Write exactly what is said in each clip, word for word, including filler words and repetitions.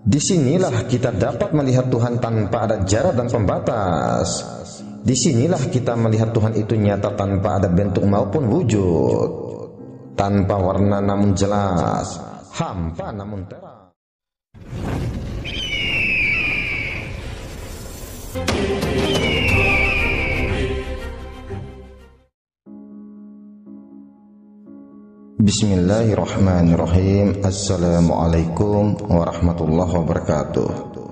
Disinilah kita dapat melihat Tuhan tanpa ada jarak dan pembatas. Disinilah kita melihat Tuhan itu nyata tanpa ada bentuk maupun wujud, tanpa warna namun jelas, hampa namun terang. Bismillahirrahmanirrahim. Assalamualaikum warahmatullahi wabarakatuh.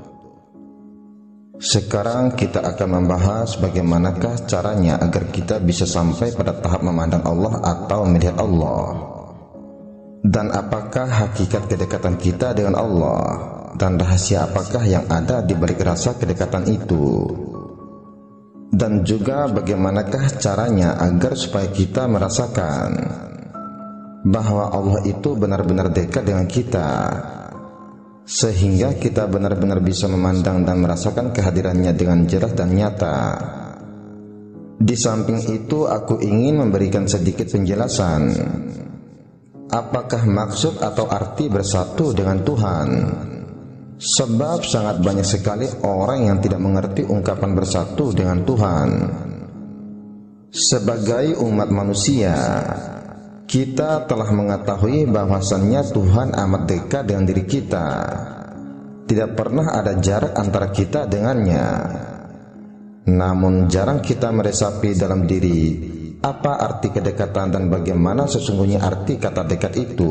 Sekarang kita akan membahas bagaimanakah caranya agar kita bisa sampai pada tahap memandang Allah atau melihat Allah, dan apakah hakikat kedekatan kita dengan Allah, dan rahasia apakah yang ada di balik rasa kedekatan itu, dan juga bagaimanakah caranya agar supaya kita merasakan bahwa Allah itu benar-benar dekat dengan kita, sehingga kita benar-benar bisa memandang dan merasakan kehadirannya dengan jelas dan nyata. Di samping itu, aku ingin memberikan sedikit penjelasan apakah maksud atau arti bersatu dengan Tuhan, sebab sangat banyak sekali orang yang tidak mengerti ungkapan bersatu dengan Tuhan. Sebagai umat manusia, kita telah mengetahui bahwasannya Tuhan amat dekat dengan diri kita. Tidak pernah ada jarak antara kita dengannya. Namun jarang kita meresapi dalam diri apa arti kedekatan dan bagaimana sesungguhnya arti kata dekat itu.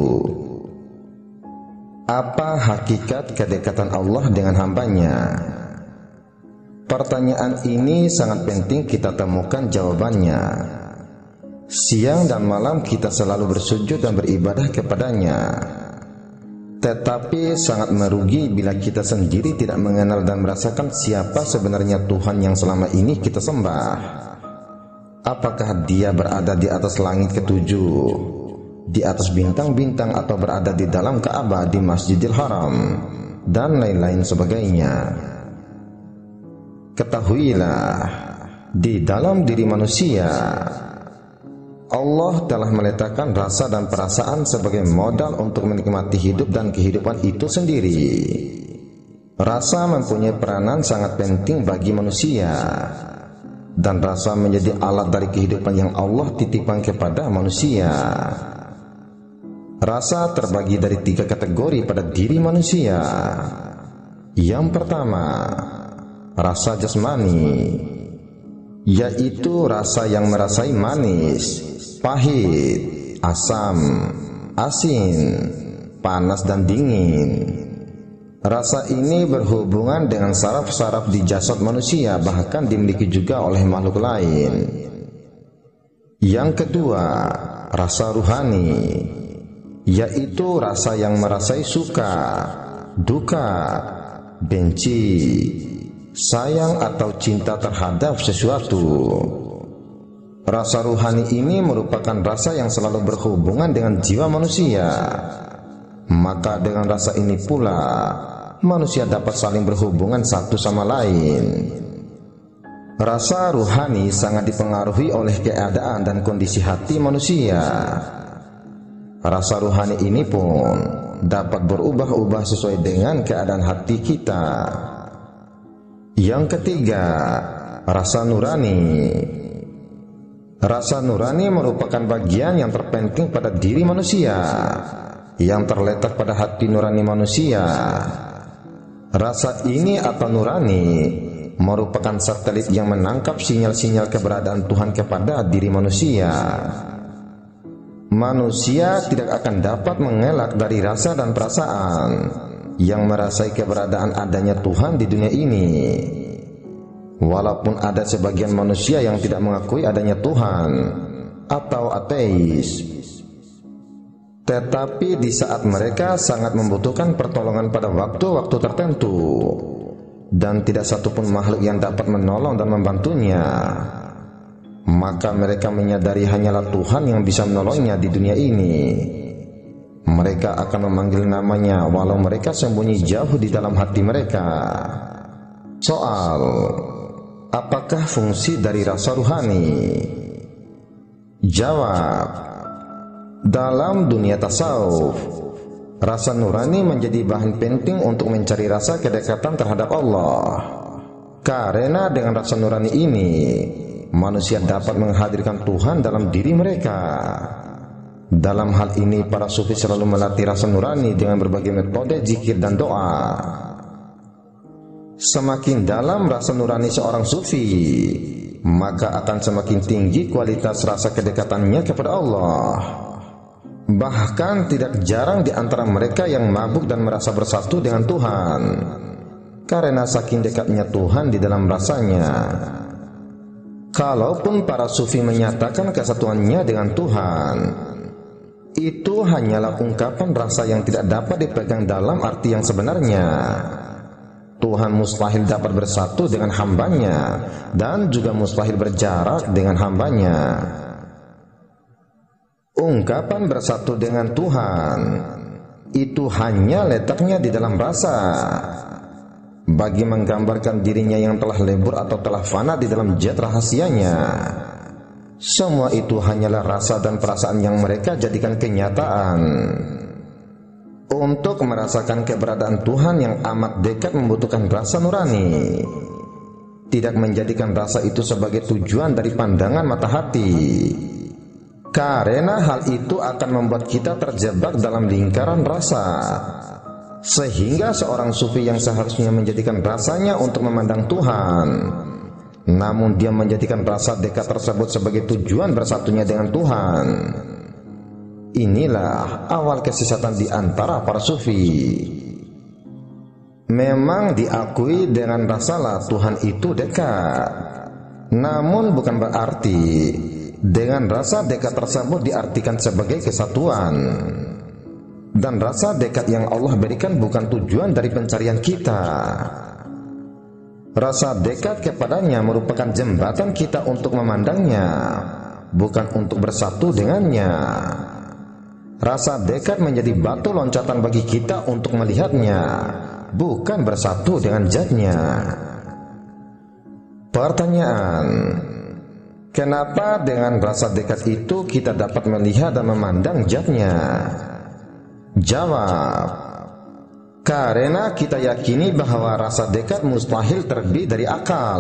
Apa hakikat kedekatan Allah dengan hambanya? Pertanyaan ini sangat penting kita temukan jawabannya. Siang dan malam kita selalu bersujud dan beribadah kepadanya, tetapi sangat merugi bila kita sendiri tidak mengenal dan merasakan siapa sebenarnya Tuhan yang selama ini kita sembah. Apakah dia berada di atas langit ketujuh, di atas bintang-bintang, atau berada di dalam Ka'bah, di Masjidil Haram, dan lain-lain sebagainya. Ketahuilah, di dalam diri manusia Allah telah meletakkan rasa dan perasaan sebagai modal untuk menikmati hidup dan kehidupan itu sendiri. Rasa mempunyai peranan sangat penting bagi manusia, dan rasa menjadi alat dari kehidupan yang Allah titipkan kepada manusia. Rasa terbagi dari tiga kategori pada diri manusia. Yang pertama, rasa jasmani, yaitu rasa yang merasai manis, pahit, asam, asin, panas dan dingin. Rasa ini berhubungan dengan saraf-saraf di jasad manusia, bahkan dimiliki juga oleh makhluk lain. Yang kedua, rasa ruhani, yaitu rasa yang merasai suka, duka, benci, sayang atau cinta terhadap sesuatu. Rasa ruhani ini merupakan rasa yang selalu berhubungan dengan jiwa manusia. Maka dengan rasa ini pula manusia dapat saling berhubungan satu sama lain. Rasa ruhani sangat dipengaruhi oleh keadaan dan kondisi hati manusia. Rasa ruhani ini pun dapat berubah-ubah sesuai dengan keadaan hati kita. Yang ketiga, rasa nurani. Rasa nurani merupakan bagian yang terpenting pada diri manusia, yang terletak pada hati nurani manusia. Rasa ini atau nurani merupakan satelit yang menangkap sinyal-sinyal keberadaan Tuhan kepada diri manusia. Manusia tidak akan dapat mengelak dari rasa dan perasaan yang merasai keberadaan adanya Tuhan di dunia ini. Walaupun ada sebagian manusia yang tidak mengakui adanya Tuhan atau ateis, tetapi di saat mereka sangat membutuhkan pertolongan pada waktu-waktu tertentu, dan tidak satupun makhluk yang dapat menolong dan membantunya, maka mereka menyadari hanyalah Tuhan yang bisa menolongnya di dunia ini. Mereka akan memanggil namanya walau mereka sembunyi jauh di dalam hati mereka. Soal apakah fungsi dari rasa ruhani? Jawab, dalam dunia tasawuf, Rasa nurani menjadi bahan penting untuk mencari rasa kedekatan terhadap Allah. Karena dengan rasa nurani ini, manusia dapat menghadirkan Tuhan dalam diri mereka. Dalam hal ini, para sufi selalu melatih rasa nurani dengan berbagai metode zikir dan doa. Semakin dalam rasa nurani seorang sufi, maka akan semakin tinggi kualitas rasa kedekatannya kepada Allah. Bahkan tidak jarang di antara mereka yang mabuk dan merasa bersatu dengan Tuhan, karena saking dekatnya Tuhan di dalam rasanya. Kalaupun para sufi menyatakan kesatuannya dengan Tuhan, itu hanyalah ungkapan rasa yang tidak dapat dipegang dalam arti yang sebenarnya. Tuhan mustahil dapat bersatu dengan hambanya, dan juga mustahil berjarak dengan hambanya. Ungkapan bersatu dengan Tuhan itu hanya letaknya di dalam rasa. Bagi menggambarkan dirinya yang telah lebur atau telah fana di dalam zat rahasianya, semua itu hanyalah rasa dan perasaan yang mereka jadikan kenyataan. Untuk merasakan keberadaan Tuhan yang amat dekat membutuhkan rasa nurani, tidak menjadikan rasa itu sebagai tujuan dari pandangan mata hati. Karena hal itu akan membuat kita terjebak dalam lingkaran rasa, sehingga seorang sufi yang seharusnya menjadikan rasanya untuk memandang Tuhan, namun dia menjadikan rasa dekat tersebut sebagai tujuan bersatunya dengan Tuhan. Inilah awal kesesatan di antara para sufi. Memang diakui dengan rasalah Tuhan itu dekat, namun bukan berarti dengan rasa dekat tersebut diartikan sebagai kesatuan. Dan rasa dekat yang Allah berikan bukan tujuan dari pencarian kita. Rasa dekat kepadanya merupakan jembatan kita untuk memandangnya, bukan untuk bersatu dengannya. Rasa dekat menjadi batu loncatan bagi kita untuk melihatnya, bukan bersatu dengan zatnya. Pertanyaan: kenapa dengan rasa dekat itu kita dapat melihat dan memandang zatnya? Jawab: karena kita yakini bahwa rasa dekat mustahil terbit dari akal.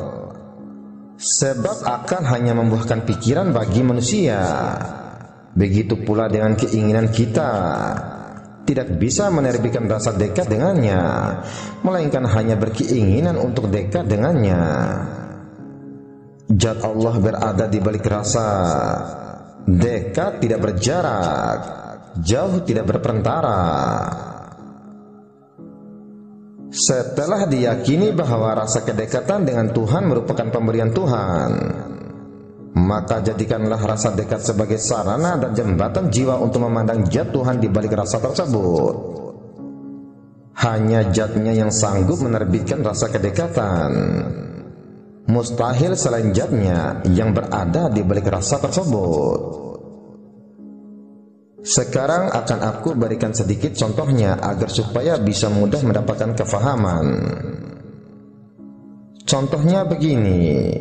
Sebab akal hanya membuahkan pikiran bagi manusia. Begitu pula dengan keinginan kita, tidak bisa menerbitkan rasa dekat dengannya, melainkan hanya berkeinginan untuk dekat dengannya. Zat Allah berada di balik rasa. Dekat tidak berjarak, jauh tidak berperantara. Setelah diyakini bahwa rasa kedekatan dengan Tuhan merupakan pemberian Tuhan, maka jadikanlah rasa dekat sebagai sarana dan jembatan jiwa untuk memandang zat Tuhan di balik rasa tersebut. Hanya zatnya yang sanggup menerbitkan rasa kedekatan. Mustahil selain zatnya yang berada di balik rasa tersebut. Sekarang akan aku berikan sedikit contohnya agar supaya bisa mudah mendapatkan kefahaman. Contohnya begini: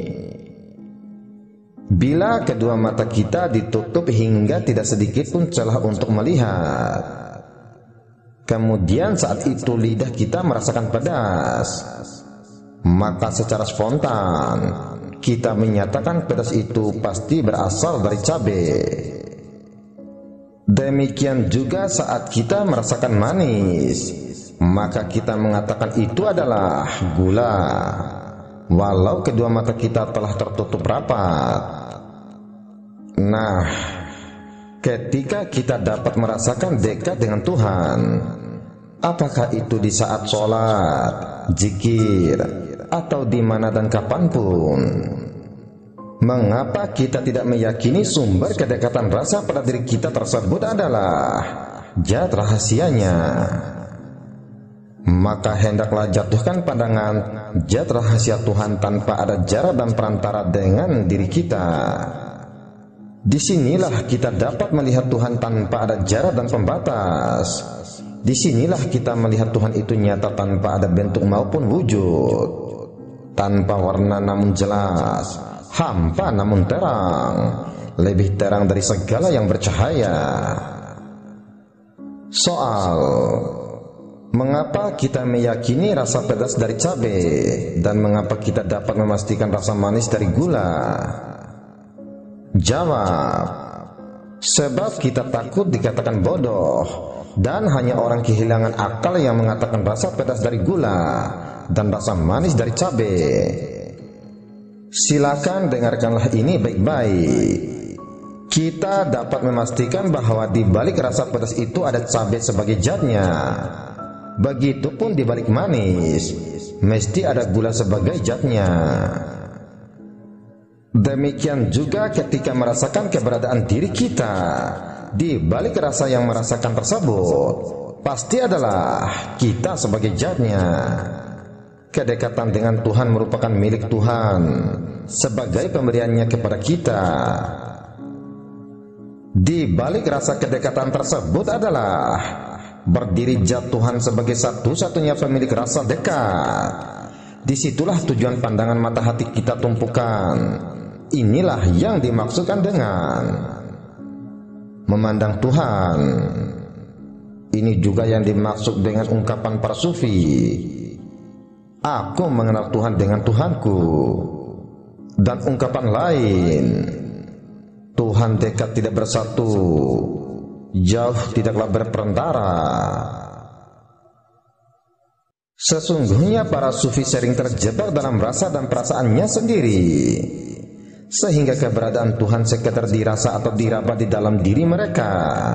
bila kedua mata kita ditutup hingga tidak sedikit pun celah untuk melihat, kemudian saat itu lidah kita merasakan pedas, maka secara spontan kita menyatakan pedas itu pasti berasal dari cabai. Demikian juga saat kita merasakan manis, maka kita mengatakan itu adalah gula, walau kedua mata kita telah tertutup rapat. Nah, ketika kita dapat merasakan dekat dengan Tuhan, apakah itu di saat sholat, zikir, atau di mana dan kapanpun, mengapa kita tidak meyakini sumber kedekatan rasa pada diri kita tersebut adalah zat rahasianya? Maka hendaklah jatuhkan pandangan zat rahasia Tuhan tanpa ada jarak dan perantara dengan diri kita. Disinilah kita dapat melihat Tuhan tanpa ada jarak dan pembatas. Disinilah kita melihat Tuhan itu nyata tanpa ada bentuk maupun wujud, tanpa warna namun jelas, hampa namun terang, lebih terang dari segala yang bercahaya. Soal mengapa kita meyakini rasa pedas dari cabai dan mengapa kita dapat memastikan rasa manis dari gula? Jawab: sebab kita takut dikatakan bodoh, dan hanya orang kehilangan akal yang mengatakan rasa pedas dari gula dan rasa manis dari cabai. Silakan dengarkanlah ini baik-baik. Kita dapat memastikan bahwa di balik rasa pedas itu ada cabai sebagai zatnya. Begitupun di balik manis, mesti ada gula sebagai zatnya. Demikian juga ketika merasakan keberadaan diri kita, di balik rasa yang merasakan tersebut, pasti adalah kita sebagai zatnya. Kedekatan dengan Tuhan merupakan milik Tuhan sebagai pemberiannya kepada kita. Di balik rasa kedekatan tersebut adalah berdiri zat Tuhan sebagai satu-satunya pemilik rasa dekat. Disitulah tujuan pandangan mata hati kita tumpukan. Inilah yang dimaksudkan dengan memandang Tuhan. Ini juga yang dimaksud dengan ungkapan para sufi, aku mengenal Tuhan dengan Tuhanku. Dan ungkapan lain, Tuhan dekat tidak bersatu, jauh tidaklah berperantara. Sesungguhnya para sufi sering terjebak dalam rasa dan perasaannya sendiri, sehingga keberadaan Tuhan sekedar dirasa atau diraba di dalam diri mereka,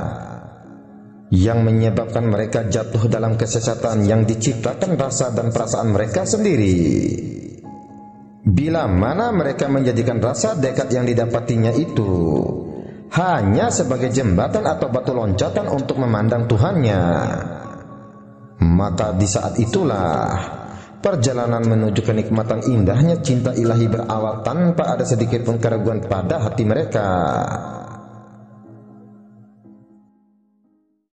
yang menyebabkan mereka jatuh dalam kesesatan yang diciptakan rasa dan perasaan mereka sendiri. Bila mana mereka menjadikan rasa dekat yang didapatinya itu hanya sebagai jembatan atau batu loncatan untuk memandang Tuhannya, maka di saat itulah perjalanan menuju kenikmatan indahnya cinta ilahi berawal tanpa ada sedikit pun keraguan pada hati mereka.